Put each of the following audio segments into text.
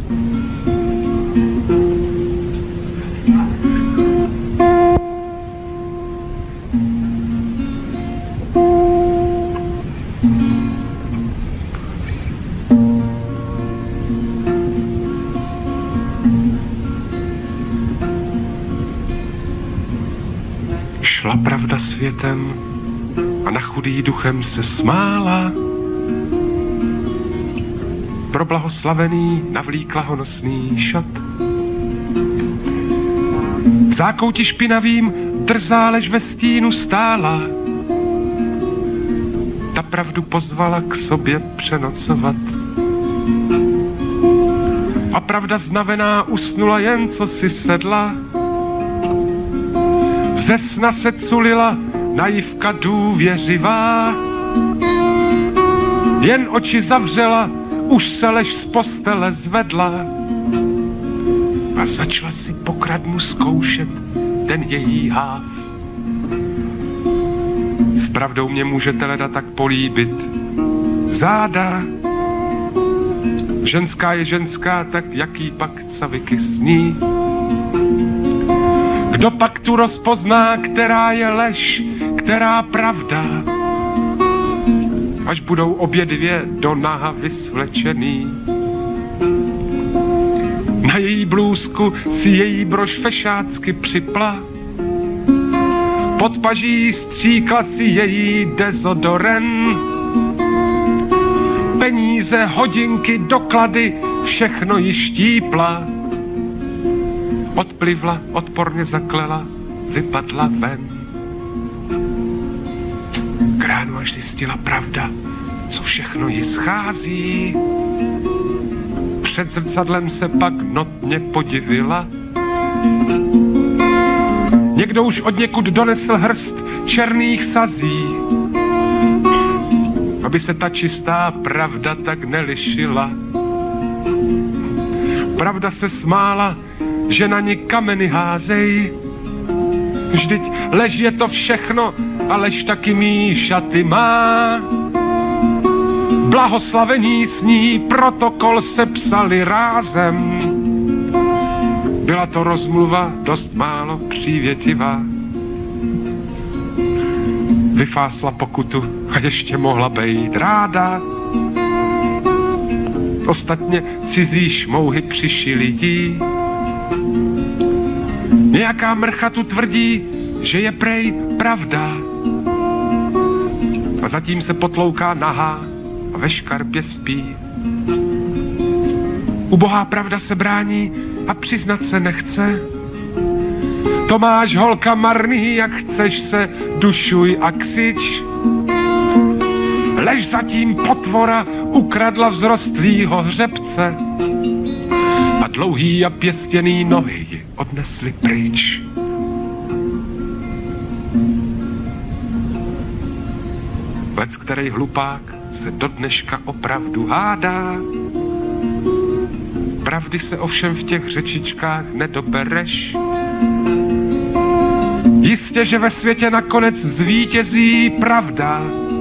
Šla pravda světem a na chudý duchem se smála. Pro blahoslavený navlíkla honosný šat. V zákouti špinavým drzá, lež ve stínu stála. Ta pravdu pozvala k sobě přenocovat. A pravda znavená usnula, jen co si sedla. Ze sna se culila naivka důvěřivá. Jen oči zavřela, už se lež z postele zvedla. A začala si pokradnu zkoušet ten její háv. S pravdou mě můžete leda tak políbit záda. Ženská je ženská, tak jaký pak caviky sní. Kdo pak tu rozpozná, která je lež, která pravda? Až budou obě dvě do naha vysvlečený. Na její blůzku si její brož fešácky připla. Pod paží stříkla si její dezodoren. Peníze, hodinky, doklady, všechno ji štípla. Odplivla, odporně zaklela, vypadla ven. K ránu až zjistila pravda, co všechno ji schází. Před zrcadlem se pak notně podivila. Někdo už odněkud donesl hrst černých sazí, aby se ta čistá pravda tak nelišila. Pravda se smála, že na ní kameny házej. Vždyť lež je to všechno a lež taky mý šaty má. Blahoslavení s ní protokol sepsali rázem. Byla to rozmluva dost málo přívětivá. Vyfásla pokutu a ještě mohla bejt ráda. Ostatně cizí šmouhy přišili jí. Nějaká mrcha tu tvrdí, že je prej pravda. A zatím se potlouká nahá a ve škarpě spí. Ubohá pravda se brání a přiznat se nechce. To máš, holka, marný, jak chceš se, dušuj a křič. Lež zatím potvora ukradla vzrostlýho hřebce a dlouhý a pěstěný nohy ji odnesli pryč. Lec, který hlupák se do dneška opravdu hádá. Pravdy se ovšem v těch řečičkách nedobereš. Jistě, že ve světě nakonec zvítězí pravda,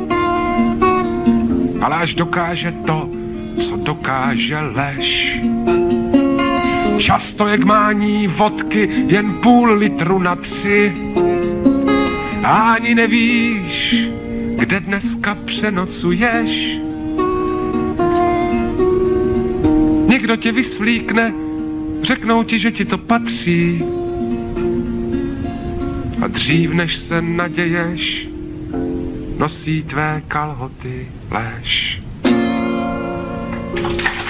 ale až dokáže to, co dokáže lež. Často je k mání vodky jen půl litru na 3 a ani nevíš, kde dneska přenocuješ. Někdo tě vysvlíkne, řeknou ti, že ti to patří. A dřív, než se naděješ, nosí tvé kalhoty lež.